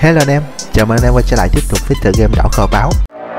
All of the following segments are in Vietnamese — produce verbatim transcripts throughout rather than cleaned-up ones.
Hello anh em, chào mừng anh em quay trở lại tiếp tục với tựa game đảo kho báu.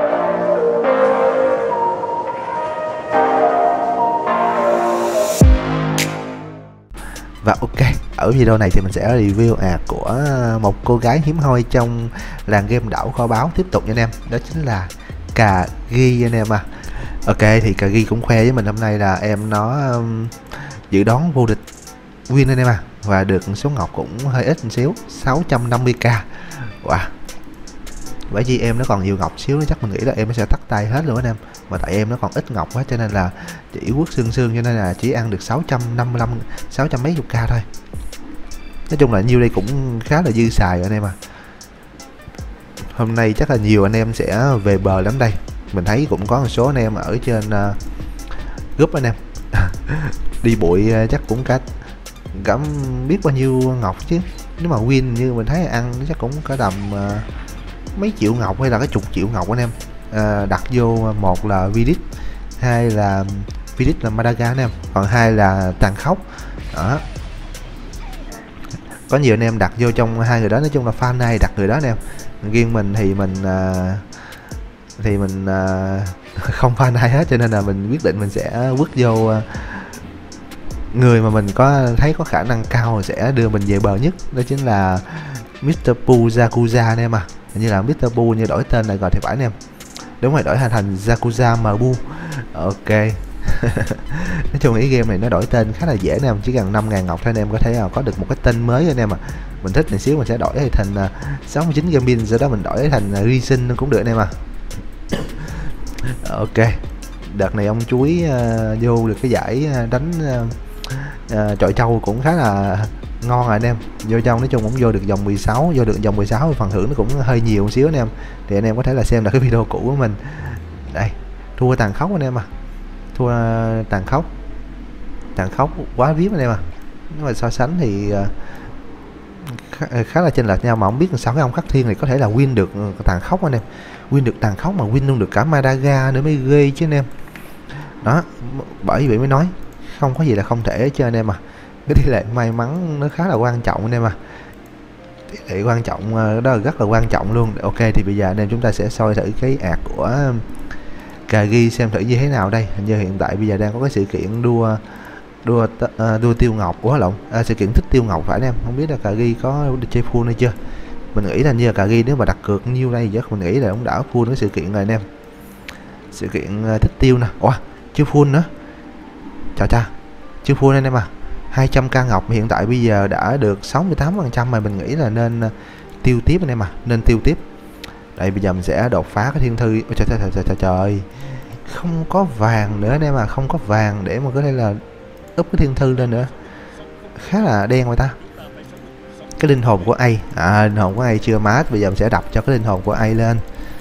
Và ok, ở video này thì mình sẽ review ad của một cô gái hiếm hoi trong làng game đảo kho báu tiếp tục nha anh em. Đó chính là Cà Ghi anh em à. Ok, thì Cà Ghi cũng khoe với mình hôm nay là em nó um, dự đoán vô địch win anh em à. Và được số ngọc cũng hơi ít một xíu, sáu trăm năm mươi k. Wow. Bởi vì em nó còn nhiều ngọc xíu, chắc mình nghĩ là em nó sẽ tắt tay hết luôn anh em. Mà tại em nó còn ít ngọc quá cho nên là chỉ quất xương xương, cho nên là chỉ ăn được sáu trăm năm mươi lăm, sáu trăm mấy chục k thôi. Nói chung là nhiêu đây cũng khá là dư xài anh em à. Hôm nay chắc là nhiều anh em sẽ về bờ lắm đây. Mình thấy cũng có một số anh em ở trên uh, group anh em đi bụi uh, chắc cũng cả cảm biết bao nhiêu ngọc chứ. Nếu mà win như mình thấy ăn chắc cũng cả tầm uh, mấy triệu ngọc hay là cái chục triệu ngọc anh em. Uh, đặt vô một là Vidit, hai là Vidit là Madaga anh em, còn hai là Tàn Khốc đó. Có nhiều anh em đặt vô trong hai người đó, nói chung là fan này đặt người đó anh em. Riêng mình thì mình uh, thì mình uh, không fan ai hết, cho nên là mình quyết định mình sẽ quất vô uh, người mà mình có thấy có khả năng cao sẽ đưa mình về bờ nhất, đó chính là mít tơ Poo Yakuza anh em à. Hình như là mít tơ Poo như đổi tên lại rồi thì phải anh em. Đúng rồi, đổi thành thành Yakuza Mabu. Ok. Nói chung ý game này nó đổi tên khá là dễ anh em, chỉ cần năm ngàn ngọc thôi anh em có thể có được một cái tên mới anh em à. Mình thích này xíu mình sẽ đổi thành uh, sáu mươi chín gaming, sau đó mình đổi thành uh, Reason cũng được anh em à. Ok. Đợt này ông chuối uh, vô được cái giải uh, đánh uh, uh, chọi trâu cũng khá là ngon rồi anh em. Vô trong nói chung cũng vô được vòng mười sáu, vô được vòng mười sáu phần thưởng nó cũng hơi nhiều một xíu anh em. Thì anh em có thể là xem là cái video cũ của mình. Đây, thua Tàn Khốc anh em à. Thua uh, Tàn Khốc. Tàn Khốc quá vip anh em à. Nếu mà so sánh thì uh, khá, khá là chênh lệch nhau, mà không biết sao cái ông Khắc Thiên này có thể là win được Tàn Khốc anh em. Win được Tàn Khốc mà win luôn được cả Madaga nữa mới ghê chứ anh em. Đó, bởi vậy mới nói không có gì là không thể cho anh em à. Cái tỷ lệ may mắn nó khá là quan trọng anh em à. Tỷ lệ quan trọng đó là rất là quan trọng luôn. Ok, thì bây giờ anh em chúng ta sẽ soi thử cái ad của Cà Ghi xem thử như thế nào đây. Hình như hiện tại bây giờ đang có cái sự kiện đua đua uh, đua tiêu ngọc của lộn à, sự kiện thích tiêu ngọc phải anh em. Không biết là Cà Ghi có chơi full hay chưa. Mình nghĩ là như là Cà Ghi nếu mà đặt cược nhiêu đây chắc mình nghĩ là cũng đã full cái sự kiện rồi anh em. Sự kiện uh, thích tiêu nè. Ủa, chưa full nữa. Chà cha, chưa full anh em à. hai trăm k ngọc hiện tại bây giờ đã được sáu mươi tám phần trăm, mà mình nghĩ là nên uh, tiêu tiếp anh em à, nên tiêu tiếp. Đây bây giờ mình sẽ đột phá cái thiên thư. Ôi, trời, trời, trời, trời, trời, không có vàng nữa anh em à, không có vàng để mà có thể là úp cái thiên thư lên nữa, khá là đen người ta. Cái linh hồn của A, à linh hồn của A chưa mát, bây giờ mình sẽ đập cho cái linh hồn của A lên.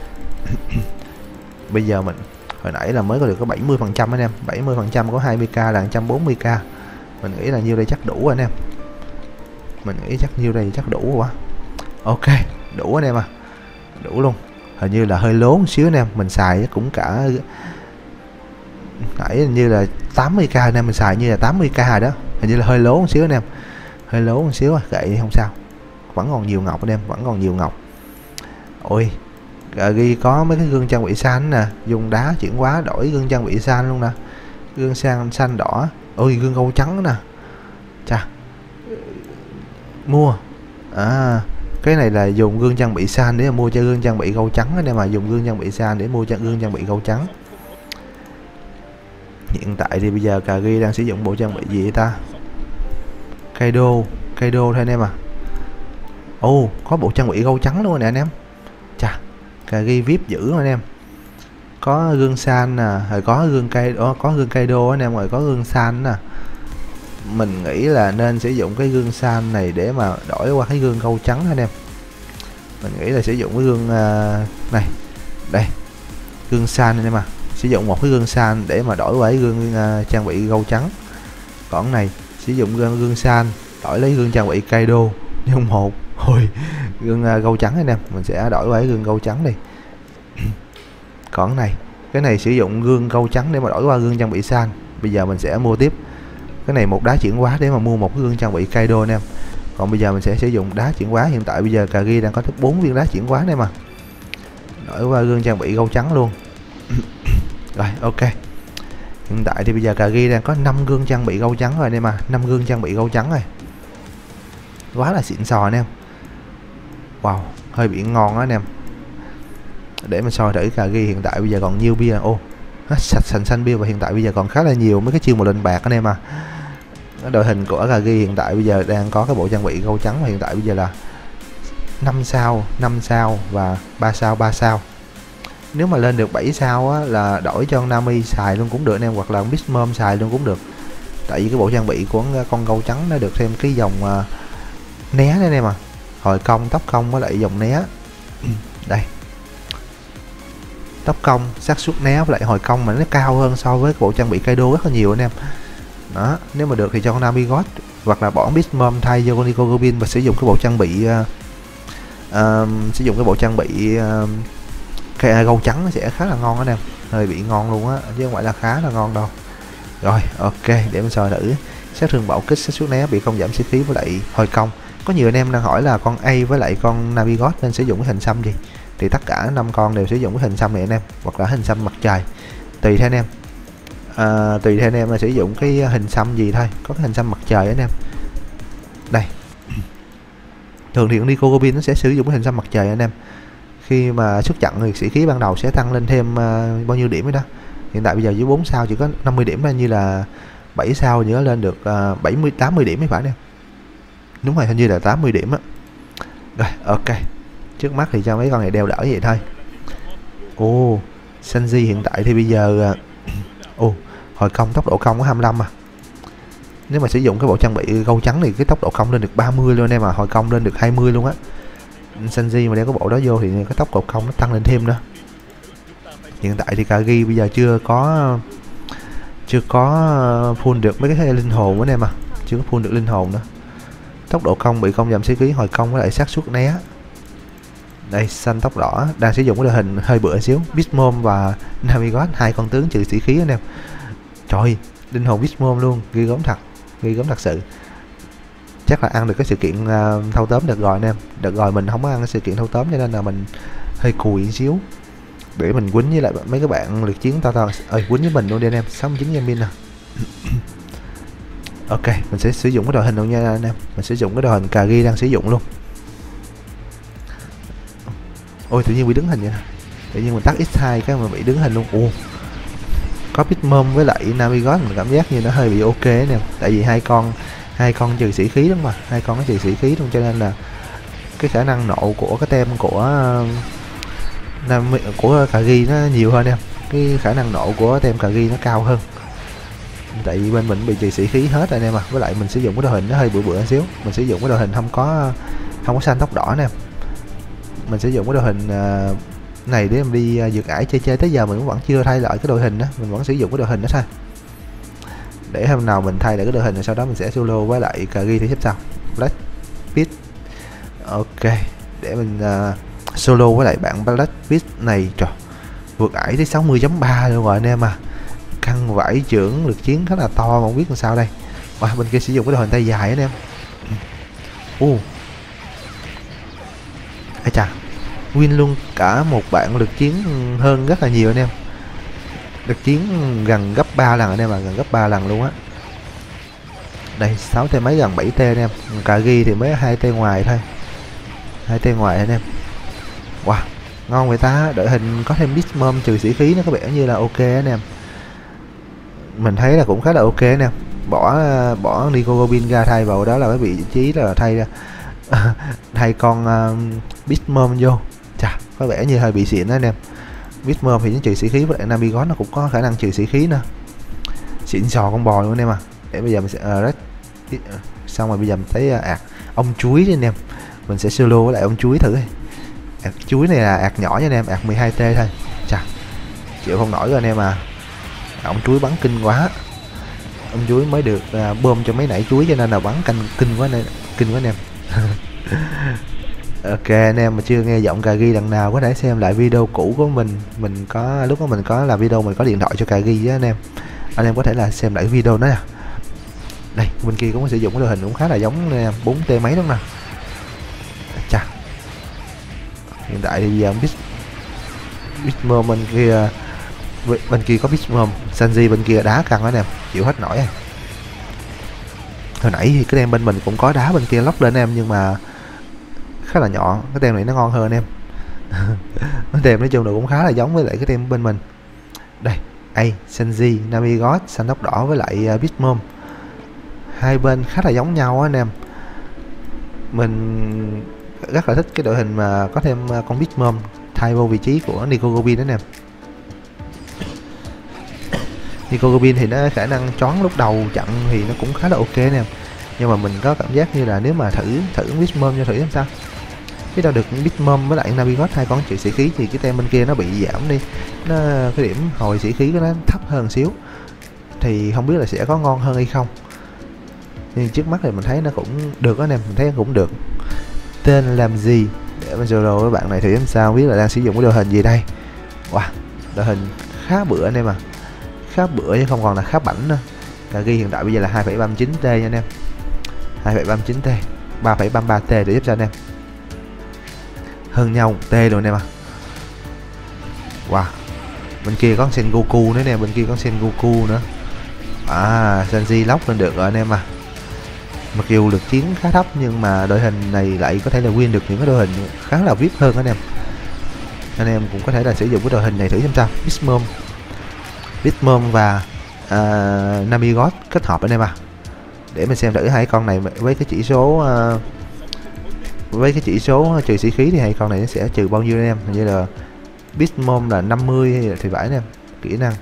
Bây giờ mình hồi nãy là mới có được có bảy mươi phần trăm anh em, bảy mươi phần trăm có hai mươi k là một trăm bốn mươi k. Mình nghĩ là nhiêu đây chắc đủ anh em. Mình nghĩ chắc nhiêu đây chắc đủ quá. Ok, đủ anh em à. Đủ luôn. Hình như là hơi lố một xíu anh em, mình xài cũng cả nãy như là tám mươi k anh em, mình xài như là tám mươi k đó. Hình như là hơi lố một xíu anh em. Hơi lố một xíu à, kệ không sao. Vẫn còn nhiều ngọc anh em, vẫn còn nhiều ngọc. Ôi, ghi có mấy cái gương trang bị xanh nè, dùng đá chuyển hóa đổi gương trang bị xanh luôn nè. Gương xanh xanh đỏ. Ôi, gương gâu trắng nè. Chà. Mua. À, cái này là dùng gương trang bị xanh để mà mua cho gương trang bị gâu trắng anh em, mà dùng gương trang bị xanh để mua cho gương trang bị gâu trắng. Hiện tại thì bây giờ Cà Ghi đang sử dụng bộ trang bị gì vậy ta? Kaido, Kaido thôi anh em à. Ồ, oh, có bộ trang bị gâu trắng luôn nè anh em. Chà, Cà Ghi vip dữ anh em. Có gương san nè, rồi có gương Kaido, có gương Kaido anh em, rồi có gương san nè. Mình nghĩ là nên sử dụng cái gương san này để mà đổi qua cái gương gâu trắng anh em. Mình nghĩ là sử dụng cái gương uh, này. Đây. Gương san anh em à. Sử dụng một cái gương san để mà đổi qua cái gương uh, trang bị gâu trắng. Còn này sử dụng gương, gương san đổi lấy gương trang bị Kaido nhưng một hồi gương uh, gâu trắng anh em, mình sẽ đổi qua cái gương gâu trắng đi. Còn này, cái này sử dụng gương gâu trắng để mà đổi qua gương trang bị san. Bây giờ mình sẽ mua tiếp cái này một đá chuyển hóa để mà mua một cái gương trang bị Kaido anh em. Còn bây giờ mình sẽ sử dụng đá chuyển hóa. Hiện tại bây giờ Kagi đang có tới bốn viên đá chuyển hóa này mà. Đổi qua gương trang bị gâu trắng luôn. Rồi ok. Hiện tại thì bây giờ Kagi đang có năm gương trang bị gâu trắng rồi anh em à, năm gương trang bị gâu trắng rồi. Quá là xịn sò anh em. Wow, hơi bị ngon đó anh em. Để mình soi thử Kagi hiện tại bây giờ còn nhiêu bia. Ô, nó sạch xanh xanh bia và hiện tại bây giờ còn khá là nhiều mấy cái chiêu một lên bạc anh em à. Đội hình của Kagi hiện tại bây giờ đang có cái bộ trang bị gâu trắng và hiện tại bây giờ là năm sao, năm sao và ba sao, ba sao. Nếu mà lên được bảy sao á, là đổi cho Nami xài luôn cũng được anh em, hoặc là Bismom xài luôn cũng được. Tại vì cái bộ trang bị của con gâu trắng nó được thêm cái dòng uh, né đó anh em à. Hồi công, tốc công với lại dòng né. Đây. Tốc công, xác suất né với lại hồi công mà nó cao hơn so với cái bộ trang bị Kaido rất là nhiều anh em. Đó, nếu mà được thì cho con Nami God hoặc là bỏ Bismom thay cho con Nico Robin và sử dụng cái bộ trang bị uh, uh, sử dụng cái bộ trang bị uh, cái gâu trắng nó sẽ khá là ngon anh em, hơi bị ngon luôn á chứ không phải là khá là ngon đâu. Rồi ok, để mình soi thử sát thương bạo kích, sát suất né bị không giảm sĩ khí với lại hồi công. Có nhiều anh em đang hỏi là con A với lại con Nami God nên sử dụng cái hình xăm gì, thì tất cả năm con đều sử dụng cái hình xăm này anh em, hoặc là hình xăm mặt trời tùy theo anh em. À, tùy theo anh em là sử dụng cái hình xăm gì thôi. Có cái hình xăm mặt trời anh em. Đây. Thường thì con Nico Robin nó sẽ sử dụng cái hình xăm mặt trời anh em. Khi mà xuất trận thì sĩ khí ban đầu sẽ tăng lên thêm uh, bao nhiêu điểm đó. Hiện tại bây giờ dưới bốn sao chỉ có năm mươi điểm thôi, như là bảy sao nhớ lên được uh, bảy mươi tám mươi điểm mới phải nè. Đúng rồi, hình như là tám mươi điểm á. Rồi ok. Trước mắt thì cho mấy con này đeo đỡ vậy thôi. Ồ, Sanji hiện tại thì bây giờ uh, ồ, hồi công tốc độ công có hai mươi lăm à. Nếu mà sử dụng cái bộ trang bị gâu trắng thì cái tốc độ công lên được ba mươi luôn em à, hồi công lên được hai mươi luôn á. Sanji mà đeo cái bộ đó vô thì cái tốc độ công nó tăng lên thêm nữa. Hiện tại thì Kagi bây giờ chưa có chưa có full được mấy cái linh hồn của em à, chưa có full được linh hồn nữa. Tốc độ công bị công giảm sĩ khí, hồi công với lại xác suất né. Đây, xanh tóc đỏ đang sử dụng cái đội hình hơi bựa xíu, Bismom và Nami God, hai con tướng trừ sĩ khí anh em. Trời, linh hồn Bismom luôn, ghi gớm thật, ghi gớm thật sự. Chắc là ăn được cái sự kiện uh, thâu tóm đợt rồi anh em. Đợt rồi mình không có ăn cái sự kiện thâu tóm cho nên là mình hơi cùi xíu. Để mình quýnh với lại mấy cái bạn liệt chiến to to. Ơi, quýnh với mình luôn đi anh em, sáu mươi chín game pin nè. Ok, mình sẽ sử dụng cái đội hình luôn nha anh em. Mình sử dụng cái đội hình Kagi đang sử dụng luôn. Ôi, tự nhiên bị đứng hình vậy nè. Tự nhiên mình tắt ích hai cái mà bị đứng hình luôn. Ồ, có Bitmom với lại Nami God mình cảm giác như nó hơi bị ok nè. Tại vì hai con hai con trừ sĩ khí đúng mà, hai con nó trừ sĩ khí luôn cho nên là cái khả năng nộ của cái tem của uh, của Kagi nó nhiều hơn em. Cái khả năng nộ của tem Kagi nó cao hơn. Tại vì bên mình bị trừ sĩ khí hết rồi anh em à. Với lại mình sử dụng cái đội hình nó hơi bựa bựa xíu. Mình sử dụng cái đội hình không có không có xanh tóc đỏ nè. Mình sử dụng cái đội hình uh, này để em đi uh, vượt ải chơi chơi tới giờ mình cũng vẫn chưa thay lại cái đội hình đó, mình vẫn sử dụng cái đội hình đó thôi. Để hôm nào mình thay lại cái đội hình rồi sau đó mình sẽ solo với lại Kagi thì tiếp sau. Black Beat. Ok, để mình uh, solo với lại bạn Black Beat này. Trời, vượt ải tới sáu mươi chấm ba luôn rồi anh em à. Căng vải trưởng lực chiến khá là to mà không biết làm sao đây. Và bên kia sử dụng cái đội hình tay dài anh em. Ô uh. Ây chà, win luôn cả một bạn lực chiến hơn rất là nhiều anh em. Lực chiến gần gấp ba lần anh em à, gần gấp ba lần luôn á. Đây, sáu t mấy gần bảy t anh em. Kagi thì mới hai t ngoài thôi. hai t ngoài anh em. Wow, ngon vậy ta, đội hình có thêm Bismom trừ sĩ khí nó có vẻ như là ok anh em. Mình thấy là cũng khá là ok anh em. Bỏ bỏ Nico Robin ra thay vào đó là cái vị trí là thay ra thay con uh, Bismom vô. Chà, có vẻ như hơi bị xịn đó anh em. Bismom thì những trừ sĩ khí với lại Nami God nó cũng có khả năng trừ sĩ khí nữa. Xịn sò con bò luôn anh em à. Để bây giờ mình sẽ uh, xong rồi bây giờ mình thấy uh, ạc ông chuối đi anh em. Mình sẽ solo với lại ông chuối thử. Ạc chuối này là ạc nhỏ nha anh em, ạc mười hai t thôi. Chà, chịu không nổi rồi anh em à. Ông chuối bắn kinh quá. Ông chuối mới được uh, bơm cho mấy nảy chuối cho nên là bắn canh kinh quá nên kinh quá anh em. Ok, anh em mà chưa nghe giọng Kagi lần nào có thể xem lại video cũ của mình. Mình có lúc đó mình có làm video mình có điện thoại cho Kagi với anh em. Anh em có thể là xem lại video đó nè. Đây bên kia cũng có sử dụng cái đội hình cũng khá là giống nè, bốn T mấy đúng nè. Chà, hiện tại thì giờ biết Bitmom bên kia, bên kia có Bitmom, Sanji bên kia đá căng đó nè, chịu hết nổi à. Hồi nãy thì cái tem bên mình cũng có đá bên kia lóc lên em, nhưng mà khá là nhỏ, cái tem này nó ngon hơn em. Cái tem nói chung là cũng khá là giống với lại cái tem bên mình. Đây, A, Sanji, Namigot, xanh tóc đỏ với lại uh, Bitmom, hai bên khá là giống nhau á anh em. Mình rất là thích cái đội hình mà có thêm uh, con Bitmom thay vô vị trí của Nico Robin đó anh em. Nico Robin thì nó khả năng choáng lúc đầu chặn thì nó cũng khá là ok nè, nhưng mà mình có cảm giác như là nếu mà thử thử Bitmom cho thử xem sao. Cái đâu được Bitmom với lại Namigot hai con chữ sĩ khí thì cái tem bên kia nó bị giảm đi, nó cái điểm hồi sĩ khí của nó thấp hơn xíu, thì không biết là sẽ có ngon hơn hay không. Nhưng trước mắt thì mình thấy nó cũng được đó anh em, mình thấy nó cũng được. Tên làm gì để mình solo với bạn này thì em sao biết là đang sử dụng cái đội hình gì đây. Wow, đội hình khá bựa anh em à, khá bựa chứ không còn là khá bảnh nữa. Cà ghi hiện tại bây giờ là hai phẩy ba mươi chín T nha anh em, hai phẩy ba mươi chín T, ba phẩy ba mươi ba T để giúp cho anh em, hơn nhau một T rồi anh em à. Wow, bên kia có Sengoku nữa nè, bên kia có Sengoku nữa. À, Sanji lóc lên được rồi anh em à. Mặc dù lực chiến khá thấp nhưng mà đội hình này lại có thể là win được những cái đội hình khá là vip hơn anh em. Anh em cũng có thể là sử dụng cái đội hình này thử xem sao. Bitmom, Bitmom và uh, Namigot kết hợp anh em à. Để mình xem thử hai con này với cái chỉ số uh, với cái chỉ số trừ sĩ khí thì hai con này nó sẽ trừ bao nhiêu anh em. Như là Bitmom là năm mươi thì phải anh em, kỹ năng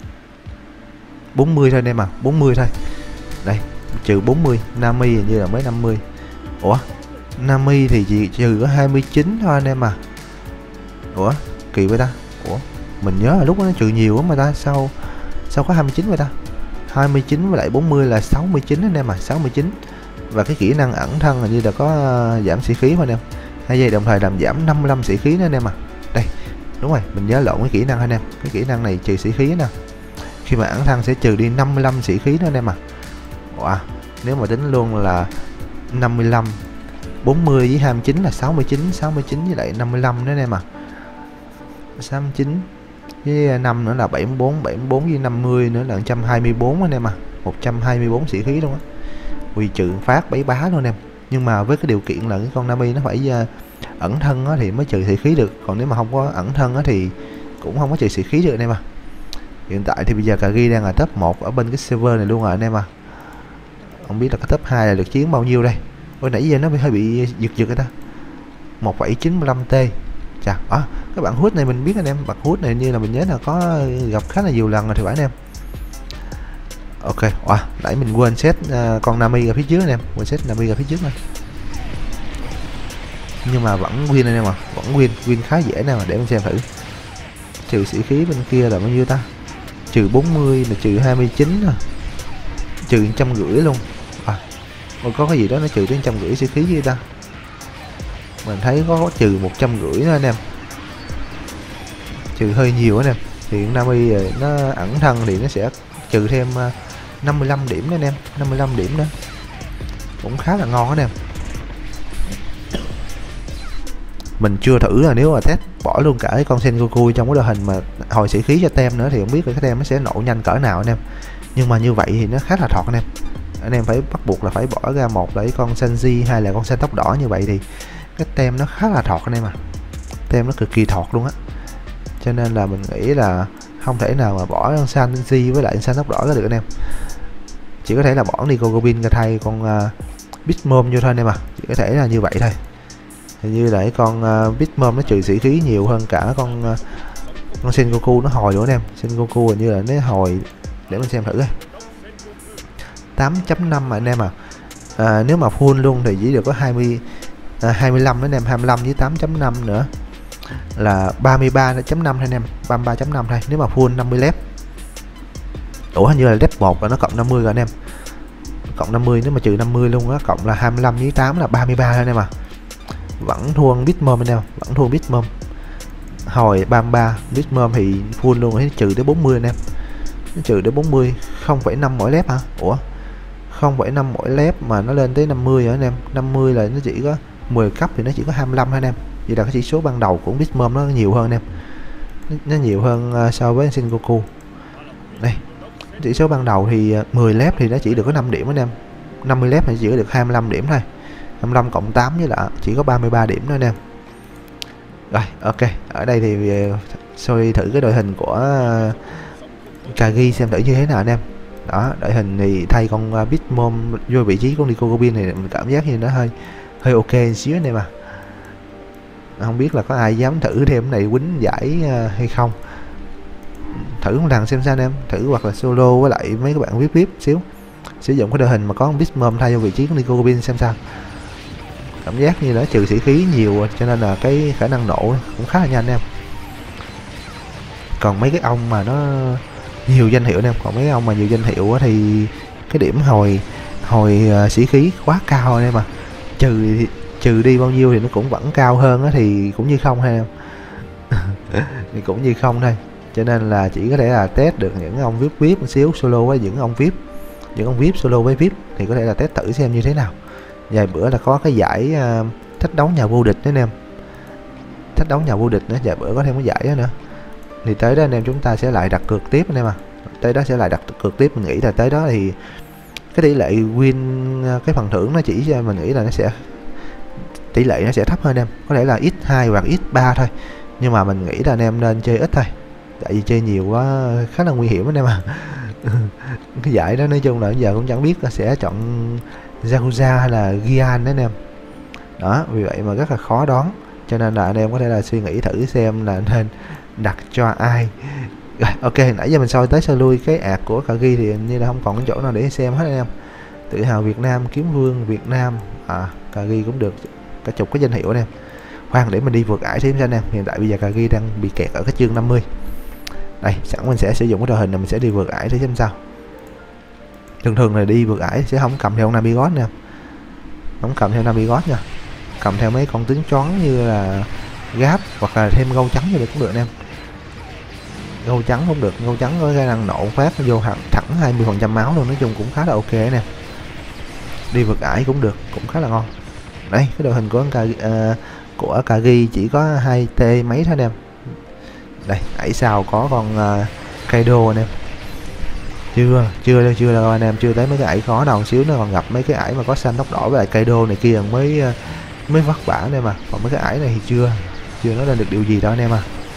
bốn mươi thôi anh em à, bốn mươi thôi. Đây, trừ bốn mươi, Nami hình như là mới năm mươi. Ủa, Nami thì chỉ trừ có hai mươi chín thôi anh em à. Ủa, kỳ vậy ta. Ủa, mình nhớ là lúc đó nó trừ nhiều lắm mà ta, sao sao có hai mươi chín vậy ta. hai mươi chín với lại bốn mươi là sáu mươi chín anh em à, sáu mươi chín. Và cái kỹ năng ẩn thân là như là có uh, giảm sĩ khí mà anh em. Hai giây đồng thời làm giảm năm mươi lăm sĩ khí nữa anh em à. Đây, đúng rồi, mình nhớ lộn cái kỹ năng anh em. Cái kỹ năng này trừ sĩ khí nè. Khi mà ẩn thân sẽ trừ đi năm mươi lăm sĩ khí nữa anh em à. Wow, nếu mà tính luôn là năm mươi lăm, bốn mươi với hai mươi chín là sáu mươi chín, sáu mươi chín với lại năm mươi lăm nữa anh em à. sáu mươi chín với năm nữa là bảy mươi bốn, bảy mươi bốn với năm mươi nữa là một trăm hai mươi bốn anh em à. một trăm hai mươi bốn sĩ khí luôn á. Quy trừ phát bấy bá luôn anh em. Nhưng mà với cái điều kiện là cái con Nami nó phải uh, ẩn thân á, thì mới trừ sĩ khí được. Còn nếu mà không có ẩn thân á, thì cũng không có trừ sĩ khí được anh em à. Hiện tại thì bây giờ Kagi đang là top một ở bên cái server này luôn rồi anh em à. Không biết là cái top hai là được chiến bao nhiêu đây. Ôi nãy giờ nó hơi bị giật giật cái ta. một phẩy chín mươi lăm T. Chà, à, cái bạn hút này mình biết anh em, bạn hút này như là mình nhớ là có gặp khá là nhiều lần rồi thì phải anh em. Ok, wow, nãy mình quên set uh, con Nami ở phía trước anh em, quên set Nami ở phía trước này. Nhưng mà vẫn win anh em à, vẫn win, win khá dễ nè, mà để mình xem thử. Trừ sĩ khí bên kia là bao nhiêu ta? Trừ bốn mươi là trừ hai mươi chín à. Trừ một trăm rưỡi luôn. À, có cái gì đó nó trừ đến một trăm rưỡi sĩ khí gì ta? Mình thấy có trừ một trăm rưỡi nữa anh em. Trừ hơi nhiều anh em. Thì Nami nó ẩn thân thì nó sẽ trừ thêm năm mươi lăm điểm nữa anh em, năm mươi lăm điểm nữa. Cũng khá là ngon anh em. Mình chưa thử là nếu mà test bỏ luôn cả cái con Sengoku trong cái đội hình mà hồi sĩ khí cho tem nữa thì không biết là cái tem nó sẽ nổ nhanh cỡ nào anh em. Nhưng mà như vậy thì nó khá là thọt anh em. Anh em phải bắt buộc là phải bỏ ra một là cái con Sanji hay là con xanh tóc đỏ, như vậy thì cái tem nó khá là thọt anh em à. Tem nó cực kỳ thọt luôn á. Cho nên là mình nghĩ là không thể nào mà bỏ con Sanji với lại xanh tóc đỏ ra được anh em. Chỉ có thể là bỏ Nico Robin ra thay con uh, Bitmom vô thôi anh em à. Chỉ có thể là như vậy thôi. Hình như là cái con uh, Bitmom nó trừ sĩ khí nhiều hơn cả con uh, con Sengoku nó hồi nữa anh em. Sengoku hình như là nó hồi, để mình xem thử coi. tám chấm năm mà anh em à. À, nếu mà full luôn thì chỉ được có hai mươi, à, hai mươi lăm đó anh em, hai mươi lăm với tám chấm năm nữa là ba mươi ba chấm năm thôi anh em, ba mươi ba chấm năm thôi. Nếu mà full năm mươi lép. Ủa hình như là lép một là nó cộng năm mươi rồi anh em. Cộng năm mươi, nếu mà trừ năm mươi luôn á, cộng là hai mươi lăm với tám là ba mươi ba thôi anh em à. Vẫn thua Bitmom anh em, vẫn thua Bitmom. Hồi ba mươi ba, Bitmom thì full luôn, nó trừ tới bốn mươi anh em. Nó trừ tới bốn mươi, không phẩy năm mỗi lép hả? Ủa, không phẩy năm mỗi lép mà nó lên tới năm mươi rồi anh em. Năm mươi là nó chỉ có mười cấp thì nó chỉ có hai mươi lăm thôi anh em. Vậy là cái chỉ số ban đầu của Bitmom nó nhiều hơn anh em. Nó, nó nhiều hơn uh, so với Sengoku. Đây, chỉ số ban đầu thì uh, mười lép thì nó chỉ được có năm điểm anh em. năm mươi lép thì chỉ được hai mươi lăm điểm thôi. hai mươi lăm cộng tám với là chỉ có ba mươi ba điểm thôi anh em. Rồi, ok. Ở đây thì uh, sorry thử cái đội hình của uh, Kagi xem thử như thế nào anh em. Đó, đội hình thì thay con uh, Bitmom vô vị trí của Nico Robin thì mình cảm giác như nó hơi hơi ok một xíu anh em à. Không biết là có ai dám thử thêm cái này quýnh giải uh, hay không. Thử một lần xem sao anh em, thử hoặc là solo với lại mấy các bạn vip vip xíu. Sử dụng cái đội hình mà có Bitmom thay vô vị trí của Nico Robin xem sao. Cảm giác như nó trừ sĩ khí nhiều cho nên là cái khả năng nổ cũng khá là nhanh em. Còn mấy cái ông mà nó nhiều danh hiệu em, còn mấy ông mà nhiều danh hiệu thì cái điểm hồi hồi uh, sĩ khí quá cao anh em mà. Trừ trừ đi bao nhiêu thì nó cũng vẫn cao hơn á, thì cũng như không hay em. Thì cũng như không thôi. Cho nên là chỉ có thể là test được những ông vip vip một xíu solo với những ông vip. Những ông vip solo với vip thì có thể là test thử xem như thế nào. Vài bữa là có cái giải uh, thách đấu nhà vô địch đấy anh em. Thách đấu nhà vô địch nữa, vài bữa có thêm cái giải đó nữa. Thì tới đó anh em chúng ta sẽ lại đặt cược tiếp anh em à. Tới đó sẽ lại đặt cược tiếp, mình nghĩ là tới đó thì cái tỷ lệ win, cái phần thưởng nó chỉ cho mình nghĩ là nó sẽ tỷ lệ nó sẽ thấp hơn em, có thể là x hai hoặc x ba thôi. Nhưng mà mình nghĩ là anh em nên chơi ít thôi. Tại vì chơi nhiều quá khá là nguy hiểm anh em à. Cái giải đó nói chung là giờ cũng chẳng biết là sẽ chọn Yakuza hay là Gian đấy anh em. Đó, vì vậy mà rất là khó đoán. Cho nên là anh em có thể là suy nghĩ thử xem là nên đặt cho ai. Rồi, ok, nãy giờ mình soi tới soi lui cái ạc của Kagi thì như là không còn cái chỗ nào để xem hết anh em. Tự hào Việt Nam, kiếm vương Việt Nam, à Kagi cũng được cả chục cái danh hiệu anh em. Khoan để mình đi vượt ải thêm cho anh em. Hiện tại bây giờ Kagi đang bị kẹt ở cái chương năm mươi. Đây, sẵn mình sẽ sử dụng cái đội hình này, mình sẽ đi vượt ải để xem sao. Thường thường là đi vượt ải sẽ không cầm theo Navigot nè, không cầm theo Navigot nha, cầm theo mấy con tướng choáng như là Gáp hoặc là thêm gâu trắng thì cũng được anh em. Gâu trắng cũng được, gâu trắng có khả năng nổ phát vô hẳn thẳng hai mươi phần trăm máu luôn, nói chung cũng khá là ok anh em. Đi vượt ải cũng được, cũng khá là ngon. Đây, cái đội hình của Kagi, uh, của Kagi chỉ có hai t mấy thôi anh em. Đây, ải sau có con uh, Kaido anh em. Chưa, chưa đâu, chưa đâu anh em, chưa tới mấy cái ải khó đâu, một xíu nó còn gặp mấy cái ải mà có xanh tóc đỏ với lại Kaido này kia mới uh, mới vất vả anh em à. Còn mấy cái ải này thì chưa, chưa nói lên được điều gì đó anh em à.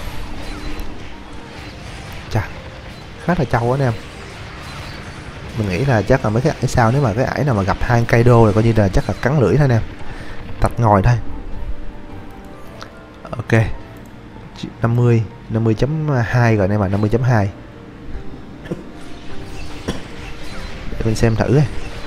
Chà, khá là trâu anh em. Mình nghĩ là chắc là mấy cái ải sau, nếu mà cái ải nào mà gặp hai Kaido là coi như là chắc là cắn lưỡi thôi anh em, tập ngồi thôi. Ok, năm mươi năm mươi chấm hai rồi anh em à, năm mươi chấm hai. Để mình xem thử.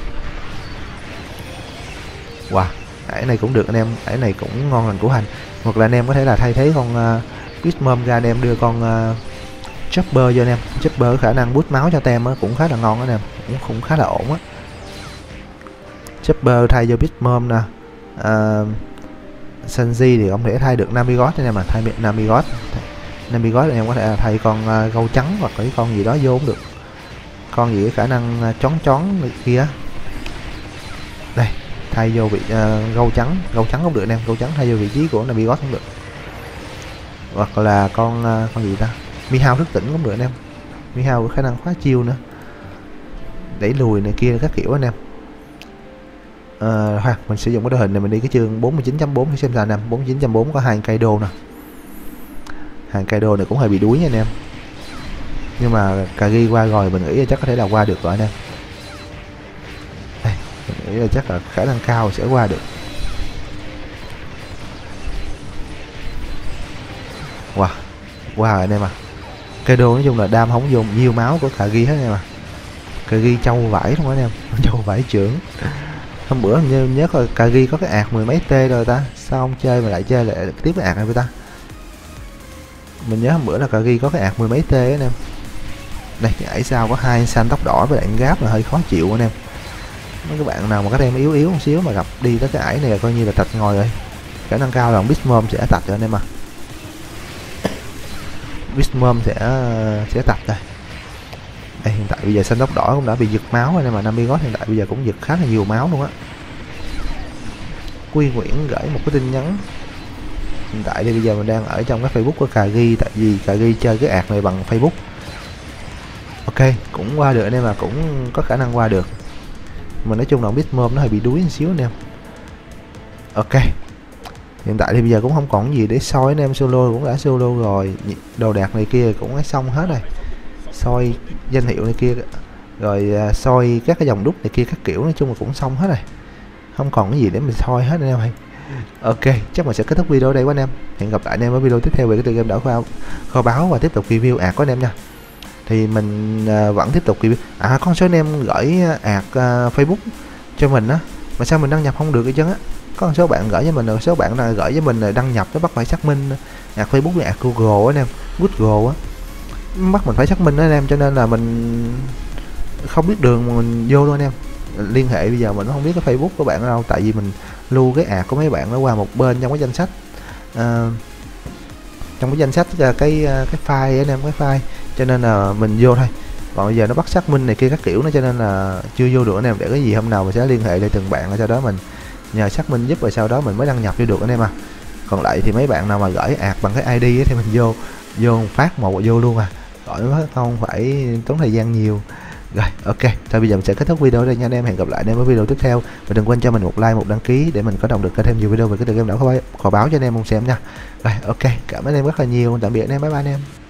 Wow, ải này cũng được anh em, ải này cũng ngon lành củ hành. Hoặc là anh em có thể là thay thế con uh, Bitmom ra, anh em đưa con uh, Chopper cho anh em. Chopper khả năng boost máu cho tem cũng khá là ngon anh em, cũng cũng khá là ổn á. Chopper thay cho Bitmom nè. uh, Sanji thì không thể thay được Navigot anh em mà, thay Navigot Navigot anh em có thể là thay con uh, gâu trắng hoặc cái con gì đó vô cũng được, con gì khả năng uh, chón chón kia. Đây, thay vô vị uh, gâu trắng, gâu trắng cũng được anh em, gâu trắng thay vô vị trí của Navigot cũng được. Hoặc là con uh, con gì ta, Mihao thức tỉnh cũng được anh em. Mihao có khả năng khóa chiêu nữa, đẩy lùi này kia các kiểu anh em. Uh, hoặc mình sử dụng cái đội hình này, mình đi cái chương bốn mươi chín chấm bốn để xem sao anh em. bốn mươi chín chấm bốn có hai Kaido nè, hàng Kaido này cũng hơi bị đuối nha anh em, nhưng mà Kagi qua rồi mình nghĩ là chắc có thể là qua được rồi anh em. Đây, mình nghĩ là chắc là khả năng cao sẽ qua được. Wow, wow anh em à. Kaido nói chung là đam không dùng nhiều máu của Kagi hết anh em à. Kagi trâu vải không anh em, trâu vải trưởng. Hôm bữa như nhớ coi Kagi có cái ạc mười mấy t rồi ta, sao không chơi mà lại chơi lại tiếp cái ạc này với ta. Mình nhớ hôm bữa là Kagi có cái ạc mười mấy t anh em. Đây, cái ải sao có hai xanh tóc đỏ với lại Gáp là hơi khó chịu anh em. Mấy các bạn nào mà có tem yếu yếu một xíu mà gặp đi tới cái ải này là coi như là tạch ngồi rồi. Khả năng cao là Bitmom sẽ tạch rồi anh em à. Bitmom sẽ sẽ tạch rồi. Đây, hiện tại bây giờ xanh tóc đỏ cũng đã bị giật máu rồi, nên mà Namigot hiện tại bây giờ cũng giật khá là nhiều máu luôn á. Quy Nguyễn gửi một cái tin nhắn. Hiện tại thì bây giờ mình đang ở trong cái Facebook của Kagi, tại vì Kagi chơi cái ạc này bằng Facebook. Ok, cũng qua được anh em, mà cũng có khả năng qua được. Mình nói chung là biết môm nó hơi bị đuối một xíu anh em. Ok, hiện tại thì bây giờ cũng không còn gì để soi, anh em solo cũng đã solo rồi, đồ đạc này kia cũng đã xong hết rồi, soi danh hiệu này kia rồi, uh, soi các cái dòng đúc này kia các kiểu, nói chung là cũng xong hết rồi, không còn cái gì để mình soi hết anh em ơi. Ok, chắc mình sẽ kết thúc video ở đây quá anh em. Hẹn gặp lại anh em ở video tiếp theo về cái tựa game đảo kho, kho báu và tiếp tục review ạc của anh em nha. Thì mình uh, vẫn tiếp tục review. À, con số anh em gửi ạc uh, Facebook cho mình á, mà sao mình đăng nhập không được cái chân á? Có một số bạn gửi cho mình, rồi số bạn là gửi cho mình là đăng nhập nó bắt phải xác minh ạc Facebook với ạc Google anh em, Google á, bắt mình phải xác minh đó anh em, cho nên là mình không biết đường mà mình vô luôn anh em. Liên hệ bây giờ mình không biết cái Facebook của bạn đâu, tại vì mình lưu cái ạc của mấy bạn nó qua một bên trong cái danh sách, à, trong cái danh sách cái cái file anh em, cái file, cho nên là mình vô thôi. Còn bây giờ nó bắt xác minh này kia các kiểu nữa, cho nên là chưa vô được anh em. Để cái gì hôm nào mình sẽ liên hệ để từng bạn, rồi sau đó mình nhờ xác minh giúp, rồi sau đó mình mới đăng nhập vô được anh em à. Còn lại thì mấy bạn nào mà gửi ạc bằng cái i đê ấy, thì mình vô vô phát một vô luôn à, gọi nó không phải tốn thời gian nhiều. Rồi ok, thôi bây giờ mình sẽ kết thúc video đây nha anh em. Hẹn gặp lại anh em ở video tiếp theo, và đừng quên cho mình một like, một đăng ký để mình có động lực có thêm nhiều video về cái tựa game đảo kho báo cho anh em cùng xem nha. Rồi ok, cảm ơn anh em rất là nhiều, tạm biệt anh em, bye bye anh em.